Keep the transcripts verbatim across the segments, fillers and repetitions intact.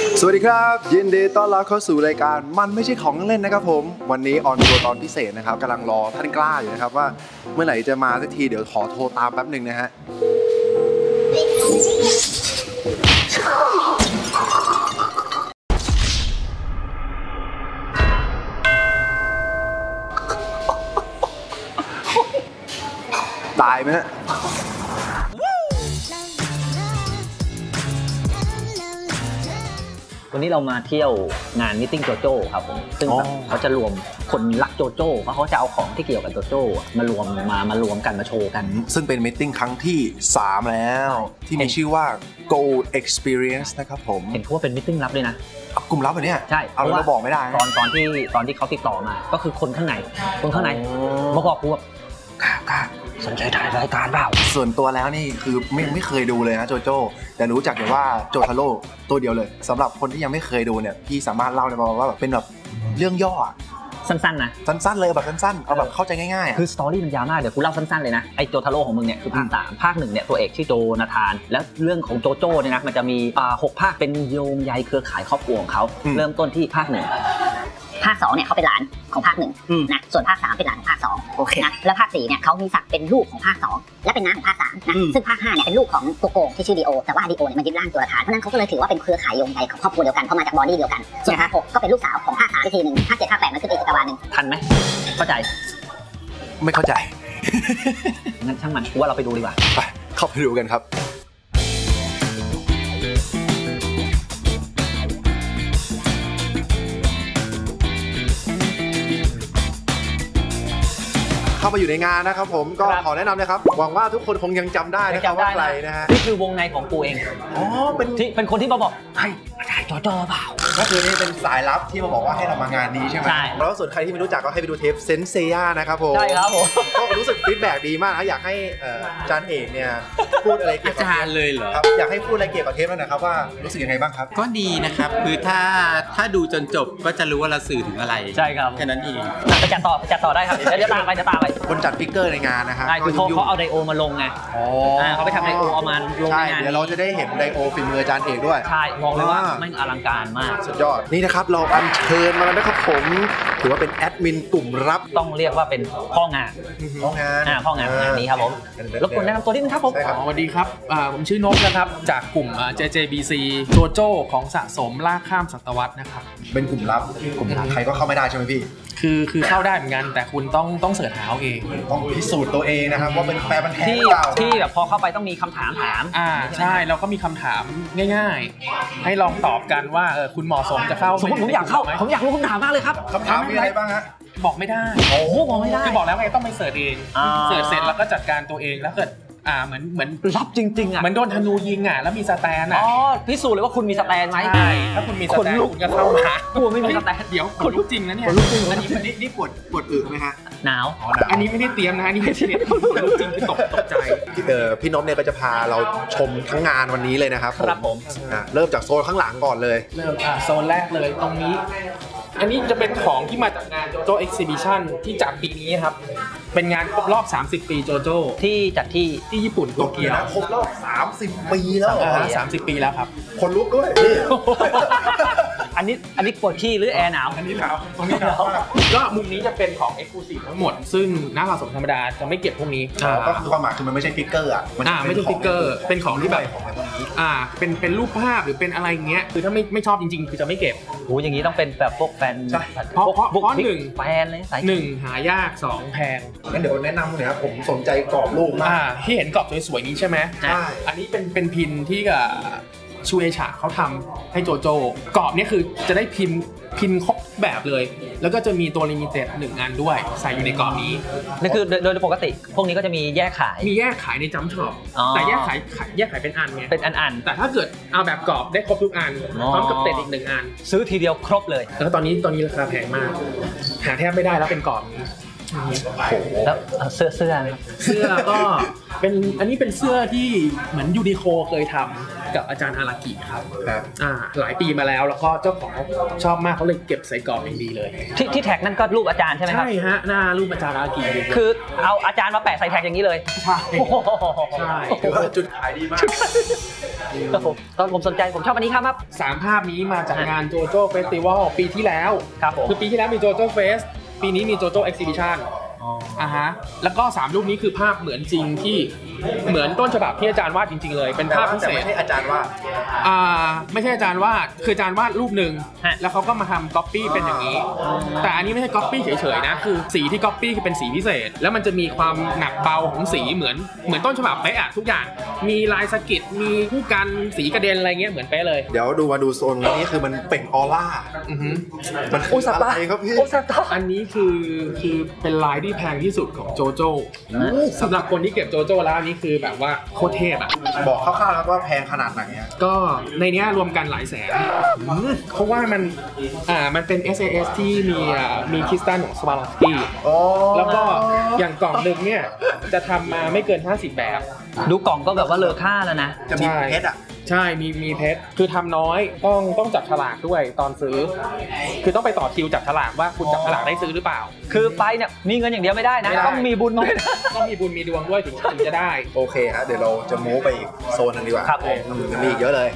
สวัสดีครับยินดีต้อนรับเข้าสู่รายการมันไม่ใช่ของเล่นนะครับผมวันนี้ออนทัวร์ตอนพิเศษนะครับกำลังรอท่านกล้าอยู่นะครับว่าเมื่อไหร่จะมาสักทีเดี๋ยวขอโทรตามแป๊บหนึ่งนะฮะตายไหมฮะวันนี้เรามาเที่ยวงานมิทติ้งโจโจ้ครับผมซึ่งเขาจะรวมคนรักโจโจ้เพราะเขาจะเอาของที่เกี่ยวกับโจโจ้มารวมมามารวมกันมาโชว์กันซึ่งเป็นมิทติ้งครั้งที่สามแล้วที่มีชื่อว่า Gold Experience นะครับผมเห็นเขาว่าเป็นมิทติ้งลับด้วยนะกลุ่มลับอันนี้ใช่เอาเราบอกไม่ได้ตอนตอนที่ตอนที่เขาติดต่อมาก็คือคนข้างในคนข้างในมาบอกกูว่าก้าสนใจถ่ายรายการเปล่าส่วนตัวแล้วนี่คือไม่ไม่เคยดูเลยนะโจโจ้แต่รู้จักแต่ว่าโจทาโร่ตัวเดียวเลยสำหรับคนที่ยังไม่เคยดูเนี่ยพี่สามารถเล่าได้ป่าวว่าแบบเป็นแบบเรื่องย่อสั้นๆนะสั้นๆเลยแบบสั้นๆเอาแบบเข้าใจง่ายๆคือสตอรี่มันยาวมากเดี๋ยวกูเล่าสั้นๆเลยนะไอโจทาโร่ของมึงเนี่ยคือภาคสามภาคหนึ่งเนี่ยตัวเอกชื่อโจนาธานแล้วเรื่องของโจโจ้เนี่ยนะมันจะมีอ่าหกภาคเป็นโยงใยเครือข่ายครอบครัวของเขาเริ่มต้นที่ภาคหนึ่งภาคสองเนี่ยเขาเป็นหลานของภาคหนึ่งนะส่วนภาคสามเป็นหลานของภาคสองโอเคนะแล้วภาคสี่เนี่ยเขามีศักดิ์เป็นลูกของภาคสองและเป็นน้าของภาคสามนะซึ่งภาคห้าเนี่ยเป็นลูกของตัวโกงที่ชื่อดีโอแต่ว่าดีโอเนี่ยมันยึดร่างตัวฐานเพราะนั้นเขาก็เลยถือว่าเป็นเครือข่ายโยงใยของครอบครัวเดียวกันเพราะมาจากบอดี้เดียวกันส่วนภาคหกก็เป็นลูกสาวของภาคสามอีกทีหนึ่งภาคเจ็ดภาคแปดมันขึ้นอีกจักรวาลหนึ่งทันไหมเข้าใจไม่เข้าใจงั้นช่างมันว่าเราไปดูดีกว่าไปเข้าไปดูกันครับเข้ามาอยู่ในงานนะครับผมก็ขอแนะนำนะครับหวังว่าทุกคนคงยังจำได้นะครับว่าใครนะฮะนี่คือวงในของกูเองอ๋อเป็นที่เป็นคนที่มาบอกให้มาถ่ายจอจอเปล่าก็คือนี่เป็นสายลับที่มาบอกว่าให้เรามางานนี้ใช่ไหมใช่แล้วส่วนใครที่ไม่รู้จักก็ให้ไปดูเทปเซนเซียนะครับผมใช่ครับผมก็รู้สึกฟีดแบ็กดีมากนะอยากให้อาจารย์เอกเนี่ยพูดอะไรเกี่ยวกับอาจารย์เลยเหรอครับอยากให้พูดอะไรเกี่ยวกับเทปนั่นนะครับว่ารู้สึกยังไงบ้างครับก็ดีนะครับคือถ้าถ้าดูจนจบก็จะรู้ว่าเราสื่อถึงอะไรใช่ครับแค่นั้นเองไปจัดต่อไปจัดต่อได้ครับเดี๋ยวจะตามไปจะตามไปคนจัดฟิกเกอร์ในงานนะครับใช่คือเขาเขาเอาไดโอมาลงไงอ๋อเขาไปทำไดโอเอามาลงในงานเดี๋ยวเราจะได้เห็นไดโอฝีมืออาจารย์เอกด้วยใช่มองเลยว่ามันอลังการมากสุดยอดนี่นะครับเราอัญเชิญมาแล้วนะครับผมถือว่าเป็นแอดมินกลุ่มลับต้องเรียกว่าเป็นพ่องานพ่องานอ่าพ่องานงานนี้ครับผมรบกวนแนะนำตัวนิดนึงครับผมสวัสดีครับผมชื่อนกนะครับจากกลุ่ม เจ เจ บี ซี โจโจ้ของสะสมล่าข้ามศตวรรษนะครับเป็นกลุ่มลับกลุ่มใครก็เข้าไม่ได้ใช่ไหมพี่คือคือเข้าได้เหมือนกันแต่คุณต้องต้องเสิร์ชหาเองต้องพิสูจน์ตัวเองนะครับว่าเป็นแฟนมันแท้ที่หรือเปล่าที่แบบพอเข้าไปต้องมีคำถามถามอ่าใช่เราก็มีคำถามง่ายๆให้ลองตอบกันว่าเออคุณเหมาะสมจะเข้าสมมติผมอยากเข้าผมอยากรู้คำถามมากเลยครับคำถามมีอะไรบ้างฮะบอกไม่ได้โอ้บอกไม่ได้คือบอกแล้วไงต้องไปเสิร์ชเองเสิร์ชเสร็จแล้วก็จัดการตัวเองแล้วเกิดอ่าเหมือนเหมือนรับจริงๆอ่ะเหมือนโดนธนูยิงอ่ะแล้วมีสแตนอ่ะอ๋อพิสูจน์เลยว่าคุณมีสแตนไหมใช่ถ้าคุณมีสแตนคุณก็เข้ามากูไม่มีสแตนเดี๋ยวคนรู้จริงนะเนี่ยคนรู้จริงอันนี้มันนี่ปวดปวดอึไหมฮะหนาวอันนี้ไม่ได้เตรียมนะนี่ไม่ใช่คนรู้จริงคือตกตกใจเออพี่นพเนี่ยก็จะพาเราชมทั้งงานวันนี้เลยนะครับครับผมเริ่มจากโซนข้างหลังก่อนเลยเริ่มอ่าโซนแรกเลยตรงนี้อันนี้จะเป็นของที่มาจากงานโจโจ้เอ็กซิบิชันที่จัดปีนี้ครับเป็นงานครบรอบสามสิบปีโจโจ้ที่จัดที่ที่ญี่ปุ่นโตเกียวครบรอบสามสิบปีแล้วสามสิบปีแล้วครับคนลุกด้วยนี่อันนี้อันนี้ปวดขี้หรือแอร์หนาวอันนี้หนาวตรงนี้หนาวก็มุมนี้จะเป็นของ Exclusive ทั้งหมดซึ่งหน้าสะสมธรรมดาจะไม่เก็บพวกนี้ก็คือความหมายคือมันไม่ใช่ฟิกเกอร์อ่ะอ่าไม่ใช่ฟิกเกอร์เป็นของที่แบบอ่าเป็นเป็นรูปภาพหรือเป็นอะไรเงี้ยคือถ้าไม่ไม่ชอบจริงๆคือจะไม่เก็บโอ้อย่างนี้ต้องเป็นแบบพวกแฟนใช่เพราะเพราะเพราะหนึ่งแฟนเลยหนึ่งหายากสองแพงงั้นเดี๋ยวแนะนำหน่อยครับผมสนใจกรอบรูปมากที่เห็นกรอบสวยๆนี้ใช่ไหมใช่อันนี้เป็นเป็นพินที่กับชูเอชะเขาทำให้โจโจ้กรอบนี้คือจะได้พิมพ์พิมพ์ครบแบบเลยแล้วก็จะมีตัวลิมิเต็ดหนึ่งอันด้วยใส่อยู่ในกรอบนี้นี่คือโดยปกติพวกนี้ก็จะมีแยกขายมีแยกขายในจัมป์ช็อปแต่แยกขายแยกขายเป็นอันไงเป็นอันๆแต่ถ้าเกิดเอาแบบกรอบได้ครบทุกอันพร้อมกับเต็ดอีกหนึ่งอันซื้อทีเดียวครบเลยแล้วตอนนี้ตอนนี้ราคาแพงมากหาแทบไม่ได้แล้วเป็นกรอบนี้แล้วเสื้อเสื้อเสื้อก็เป็นอันนี้เป็นเสื้อที่เหมือนยูนิโคเคยทำกับอาจารย์อารากิครับครับอ่าหลายปีมาแล้วแล้วก็เจ้าของเขาชอบมากเขาเลยเก็บใส่กรอบอย่างดีเลยที่ที่แท็กนั่นก็รูปอาจารย์ใช่ไหมครับใช่ฮะหน้ารูปอาจารย์อารากิอยู่คือเอาอาจารย์มาแปะใส่แท็กอย่างนี้เลยใช่ใช่ถือว่าจุดขายดีมากครับผมตอนผมสนใจผมชอบอันนี้ครับครับสามภาพนี้มาจากงานโจโจ้เฟสติวัลปีที่แล้วครับผมคือปีที่แล้วมีโจโจ้เฟสปีนี้มีโจโจ้เอ็กซิบิชันอ่าฮะแล้วก็สามรูปนี้คือภาพเหมือนจริงที่เหมือนต้นฉบับที่อาจารย์วาดจริงๆเลยเป็นภาพพิเศแต่ษไม่ใช่อาจารย์ว่าอ่าไม่ใช่อาจารย์วาดคืออาจารย์วาดรูปหนึ่งฮะแล้วเขาก็มาทำก๊อปปี้เป็นอย่างนี้ แต่อันนี้ไม่ใช่ก๊อปปี้เฉยๆนะคือสีที่ก๊อปปี้คือเป็นสีพิเศษ แล้วมันจะมีความหนักเบาของสีเหมือนเหมือนต้นฉบับเป๊ะอะทุกอย่างมีลายสกิดมีผู้กันสีกระเด็นอะไรเงี้ยเหมือนเป๊ะเลยเดี๋ยวดูมาดูโซนนี้คือมันเปล่งออร่าอือฮึมันคืออะไรครับพี่โอ้สัตว์อันนี้คือคือเป็นลายที่แพงที่สุดของโจโจ้สำหรับคนที่เก็บโจโจ้แล้วอันนี้คือแบบว่าโคตรเทพอ่ะบอกคร่าวๆครับว่าแพงขนาดไหนอะก็ในเนี้ยรวมกันหลายแสนเพราะว่ามันอ่ามันเป็น เอส เอ เอส ที่มีอ่ามีคริสตัลของสวาลอฟสกี้อ๋อแล้วก็อย่างกล่องหนึ่งเนี่ยจะทำมาไม่เกินห้าสิบแบบดูกล่องก็แบบว่าเลอค่าแล้วนะจะมีเพชรอ่ะใช่มีมีเพชรคือทำน้อยต้องต้องจับฉลากด้วยตอนซื้อ คือต้องไปต่อคิวจับฉลากว่าคุณจับฉลากได้ซื้อหรือเปล่าคือไปเนี่ยมีเงินอย่างเดียวไม่ได้นะไม่ได้ต้องมีบุญด้วยนะต้องมีบุญมีดวงด้วยถึงถึงจะได้โอเคฮะเดี๋ยวเราจะมูฟไปอีกโซนหนึงดีกว่าครับผมอืมมีอีกเยอะเลย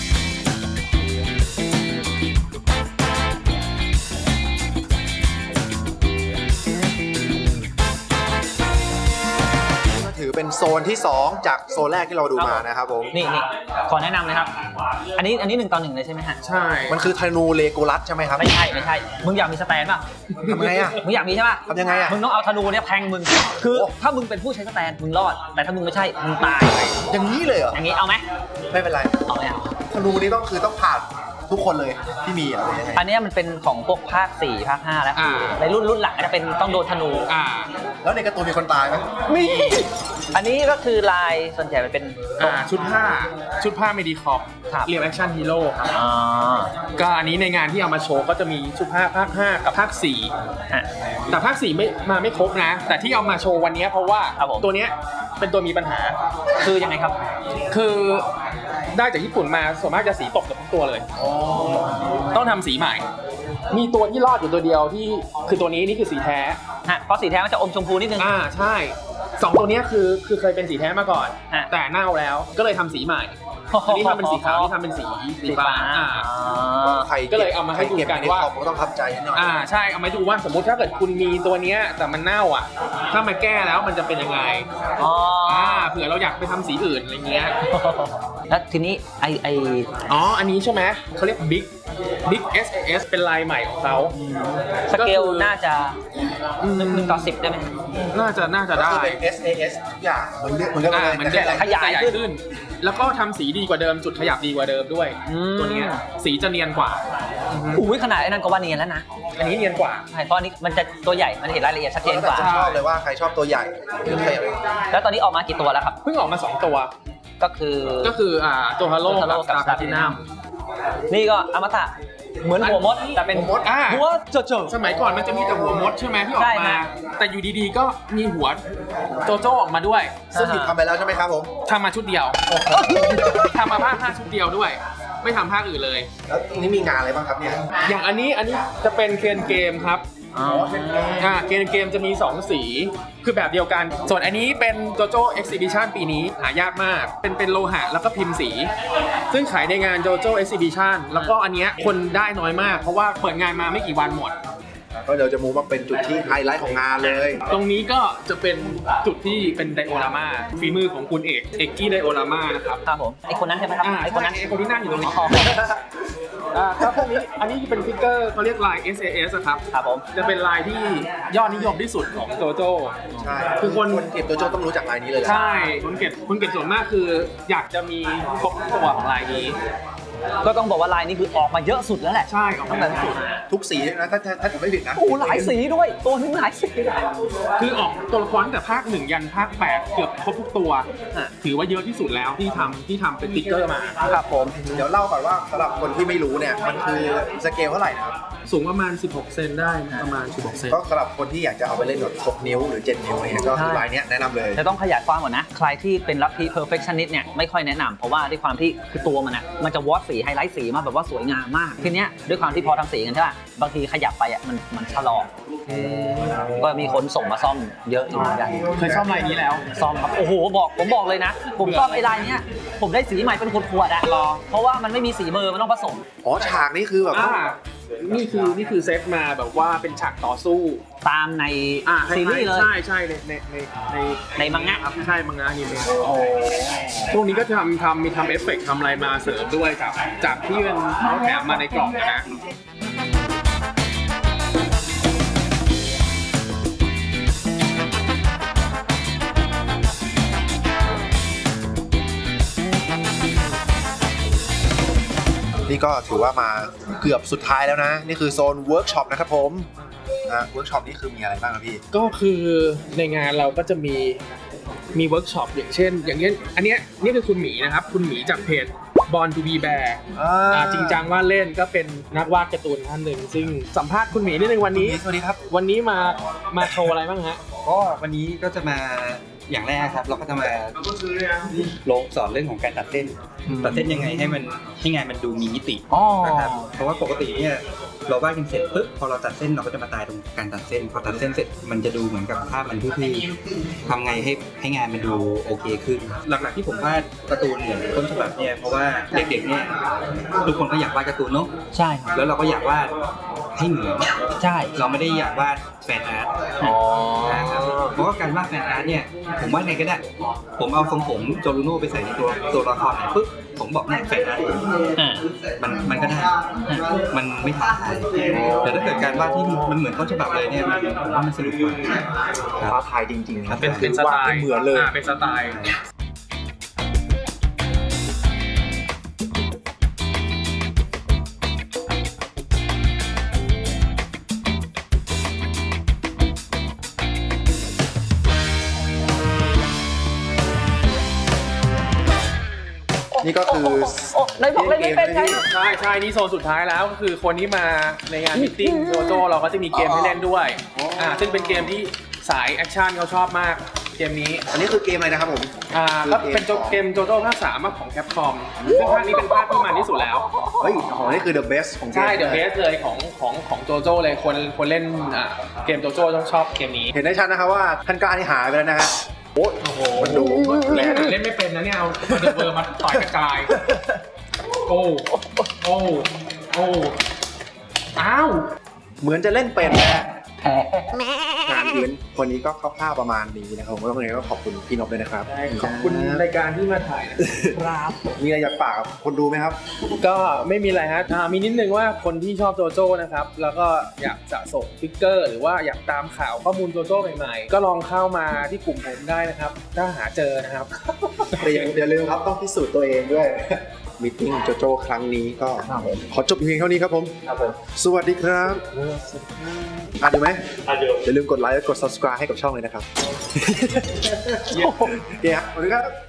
ถือเป็นโซนที่สองจากโซนแรกที่เราดูมานะครับผมนี่นี่ขอแนะนำนะครับ อันนี้อันนี้หนึ่งต่อหนึ่งเลยใช่ไหมฮะใช่มันคือธนูเลโกลัสใช่ไหมครับไม่ใช่ไม่ใช่มึงอยากมีสแตนป่ะทำไงอะมึงอยากมีใช่ป่ะทำยังไงอะมึงต้องเอาธนูเนี่ยแทงมึงคือโอ้ถ้ามึงเป็นผู้ใช้สแตนมึงรอด แต่ถ้ามึงไม่ใช่มึงตายอย่างนี้เลยเหรออย่างนี้เอาไหมไม่เป็นไรเอาไม่เอาธนูนี่ต้องคือต้องผ่านทุกคนเลยที่มีอะไรยังไงอันเนี้ยมันเป็นของพวกภาคสี่ภาคห้าแล้วในรุ่นรุ่นหลังก็จะเป็นต้องโดนธนูอ่าแล้วในการ์ตูนมีคนตายไหมมีอันนี้ก็คือลายส่วนใหญ่มันเป็นอ่าชุดผ้าชุดผ้าเมดิคอปครับเรียลแอคชั่นฮีโร่ครับอ๋อก็อันนี้ในงานที่เอามาโชว์ก็จะมีชุดผ้าภาคห้ากับภาคสี่ฮะแต่ภาคสี่ไม่มาไม่ครบนะ แต่ที่เอามาโชว์วันนี้เพราะว่าครับผมตัวเนี้ยเป็นตัวมีปัญหาคือยังไงครับคือได้จากญี่ปุ่นมาส่วนมากจะสีตกกับทุกตัวเลยต้องทำสีใหม่ มีตัวที่รอดอยู่ตัวเดียวที่คือตัวนี้นี่คือสีแท้ฮะเพราะสีแท้มันจะอมชมพูนิดนึงอ่าใช่สองตัวเนี้ยคือคือเคยเป็นสีแท้มาก่อนฮะแต่เน่าแล้วก็เลยทำสีใหม่อันนี้ทำเป็นสีขาวนี่ทำเป็นสีสีฟ้าอ่าใครก็เลยเอามาให้ดูกันว่าใครเบในคอมก็ต้องทับใจนิดหน่อยอ่าใช่เอามาดูว่าสมมุติถ้าเกิดคุณมีตัวเนี้ยแต่มันเน่าอ่ะ ถ้ามาแก้แล้วมันจะเป็นยังไงอ๋ออ่าเผื่อเราอยากไปทำสีอื่นอะไรเงี้ยแล้วทีนี้ไอไออ๋ออันนี้ใช่ไหมเขาเรียก Big Big เอส เอ เอส เป็นลายใหม่ของเขาสเกลก็คือน่าจะหนึ่งหนึ่งต่อสิบได้ไหมน่าจะน่าจะได้คือเป็น เอส เอ เอส ทุกอย่างเหมือนเดิมเหมือนกันอ่าเลยมันแต่จะแค่ขยายขึ้นขึ้น แล้วก็ทำสีดีกว่าเดิมจุดขยับดีกว่าเดิมด้วยอืมตัวเนี้ยสีจะเนียนกว่าอุ้ยขนาดไอ้นั่นก็ว่าเนียนแล้วนะอันนี้เนียนกว่าใช่เพราะอันนี้มันจะตัวใหญ่มันเห็นรายละเอียดชัดเจนกว่าแล้วแต่ชอบเลยว่าใครชอบตัวใหญ่หรือใครอะไรแล้วตอนนี้ออกมากี่ตัวแล้วครับเพิ่งออกมาสองตัวก็คือก็คืออ่าตัวฮาโลตัว Halo กับกับสตาร์พาตินัมนี่ก็อมตะเหมือนหัวมดแต่เป็นหัวมดอ่าหัวเจ๋อเจ๋อสมัยก่อนมันจะมีแต่หัวมดใช่ไหมที่ออใช่กมาฮะแต่อยู่ดีๆก็มีหัวโจโจ้ออกมาด้วยซึ่งผิดทำไปแล้วใช่ไหมครับผมทำมาชุดเดียวทำมาภาคห้าชุดเดียวด้วย ไม่ทำภาคอื่นเลยแล้วตรงนี้มีงานอะไรบ้างครับเนี่ยอย่างอันนี้อันนี้จะเป็นเคนเกมครับอ๋ออ่าเกมเกมจะมีสองสีคือแบบเดียวกัน ส่วนอันนี้เป็น JoJo Exhibition ปีนี้หายากมาก เป็นเป็นโลหะแล้วก็พิมพ์สี ซึ่งขายในงาน JoJo Exhibition แล้วก็อันเนี้ยคนได้น้อยมาก เพราะว่าเปิดงานมาไม่กี่วันหมดก็เดี๋ยวจะมูฟมาเป็นจุดที่ไฮไลท์ของงานเลยตรงนี้ก็จะเป็นจุดที่เป็นไดโอรามาฝีมือของคุณเอกเอกกี้ไดโอรามานะครับครับผมไอคนนั้นใช่ไหมครับอ่าไอไอคคน นนั้นั้น นไอคนที่นั่งอยู่ตรงนี้อ๋ออ่าครับพวกนี้อันนี้เป็นฟิกเกอร์เขาเรียกลาย เอส เอ เอส อะครับครับผมจะเป็นลายที่ยอดนิยมที่สุดของโจโจ้ใช่คือคนคนเก็บตัวโจต้องรู้จักลายนี้เลยแหละใช่คุณเก็บคุณเก็บส่วนมากคืออยากจะมีครบตัวของลายนี้ก็ต้องบอกว่าลายนี้คือออกมาเยอะสุดแล้วแหละใช่ออกมาตั้งแต่ที่สุดทุกสีนะถ้าถ้าถ้าผมไม่ผิดนะโอ้หลายสีด้วยตัวนึงหลายสีด้วยคือออกตัวละครตั้งแต่ภาคหนึ่งยันภาคแปดเกือบครบทุกตัวอ่ะถือว่าเยอะที่สุดแล้วที่ทำที่ทำเป็นติ๊กเกอร์มาครับผมเดี๋ยวเล่าก่อนว่าสำหรับคนที่ไม่รู้เนี่ยมันคือสเกลเท่าไหร่นะครับสูงประมาณ สิบหก เซนได้นะประมาณ สิบหก เซนก็สำหรับคนที่อยากจะเอาไปเล่นแบบหกนิ้วหรือเจ็ดนิ้วเนี่ยก็คือลายเนี้ยแนะนำเลยจะต้องขยายความก่อนนะ ใครที่เป็นลัทธิ perfectionist เนี่ยไม่ค่อยแนะนำเพราะว่าด้วยความที่คือตัวมันอ่ะมันจะวอดสีไฮไลท์สีมาแบบว่าสวยงามมากทีเนี้ยด้วยความที่พอทำสีกันใช่ป่ะบางทีขยับไปอ่ะมันมันชะลอก็มีคนส่งมาซ่อมเยอะอยู่เหมือนกันเคยซ่อมลายนี้แล้วซ่อมครับโอ้โหบอกผมบอกเลยนะ ผมซ่อมไอ้ลายเนี้ยผมได้สีใหม่เป็นขวดๆอะเพราะว่ามันไม่มีสีเบอร์มันต้องผสมอ๋อฉากนี้คือแบบอ่านี่คือนี่คือเซตมาแบบว่าเป็นฉากต่อสู้ตามในอ่าซีรีส์เลยใช่ใช่ในในในในในมังงะครับใช่มังงะอนิเมะพวกนี้ก็ทำทำมีทำเอฟเฟกต์ทำอะไรมาเสริมด้วยจากจากที่เป็นเขาแถมมาในกล่องนะนี่ก็ถือว่ามาเกือบสุดท้ายแล้วนะ นี่คือโซนเวิร์กช็อปนะครับผมอ่ะเวิร์กช็อปนี่คือมีอะไรบ้างครับพี่ก็คือในงานเราก็จะมีมีเวิร์กช็อปอย่างเช่น อย่างเช่นอันเนี้ยนี่คือคุณหมีนะครับคุณหมีจากเพจ Born to be Bear อ่าจริงจังวาดเล่นก็เป็นนักวาดการ์ตูนท่านหนึ่งซึ่งสัมภาษณ์คุณหมีนิดนึงวันนี้สวัสดีครับวันนี้มามาโชว์อะไรบ้างฮะก็วันนี้ก็จะมาอย่างแรกครับเราก็จะมาลงสอนเรื่องของการตัดเส้นตัดเส้นยังไงให้มันให้งานมันดูมีมิติอ๋อนะครับเพราะว่าปกติเนี่ยเราวาดกันเสร็จปุ๊บพอเราตัดเส้นเราก็จะมาตายตรงการตัดเส้นพอตัดเส้นเสร็จมันจะดูเหมือนกับภาพมันทื่อๆทำไงให้ให้งานมันดูโอเคขึ้น หลักๆที่ผมวาดการ์ตูนเหมือนต้นฉบับเนี่ยเพราะว่าเด็กๆเนี่ยทุกคนก็อยากวาดการ์ตูนเนาะใช่ครับแล้วเราก็อยากวาดให้เหมือนใช่เราไม่ได้อยากวาดแฟนอาร์ตอ๋อนะครับเพราะว่าการวาดแฟนอาร์ตเนี่ยผมวาดไงก็ได้ผมเอาทรงผมโจลูโน่ไปใส่ในตัวตัวละครไหนปุ๊บผมบอกเนี่ยแฟนอาร์ตอ่ามันมันก็ได้มันไม่ท้าทายแต่ถ้าเกิดการวาดที่มันเหมือนต้นฉบับเลยเนี่ยมันผมว่ามันสนุกกว่าท้าทายจริงๆครับเป็นเป็นสไตล์เหมือนเลยอ่าเป็นสไตล์นี่ก็คือโอ้ไหนบอกเล่นไม่เป็นไงใช่ใช่นี่โซนสุดท้ายแล้วก็คือคนที่มาในงานมิทติ้งโจโจเราก็จะมีเกมให้เล่นด้วยอ่าซึ่งเป็นเกมที่สายแอคชั่นเขาชอบมากเกมนี้อันนี้คือเกมอะไรนะครับผมอ่าก็เป็นโจเกมโจโจภาคสามของแคปคอมซึ่งภาคนี้เป็นภาคที่มันที่สุดแล้วเฮ้ยโหนี่คือ the best ของเกมใช่เดอะเบสเลยของของของโจโจเลยคนคนเล่นอ่าเกมโจโจต้องชอบเกมนี้เห็นได้ชัดนะครับว่าท่านกล้าที่หายไปแล้วนะฮะโอ้โหมันดูเล่นเล่นไม่เป็นนะเนี่ยเอาเดอะเบอร์มาต่อยกระจาย โอ้โอ้โอ้อ้าวเหมือนจะเล่นเป็นนะฮะแพ้งานอื่นคนนี้ก็คร่าวๆประมาณนี้นะครับผมก็ต้องเลยก็ขอบคุณพี่นพด้วยนะครับขอบคุณรายการที่มาถ่ายนะครับมีอะไรอยากฝากกับคนดูไหมครับก็ไม่มีอะไรฮะอ่ามีนิดนึงว่าคนที่ชอบโจโจ้นะครับ แล้วก็อยากสะสมฟิกเกอร์ หรือว่าอยากตามข่าวข้อมูลโจโจ้ใหม่ๆ ก็ลองเข้ามาที่กลุ่มผมได้นะครับ ถ้าหาเจอนะครับแต่อย่าอย่าลืมครับต้องพิสูจน์ตัวเองด้วยมีติ้งโจโจ้ครั้งนี้ก็ขอจบเพียงเท่านี้ครับผมสวัสดีครับอ่านดูไหมอย่าลืมกดไลค์และกด subscribe ให้กับช่องเลยนะครับ โอเคครับสวัสดีครับ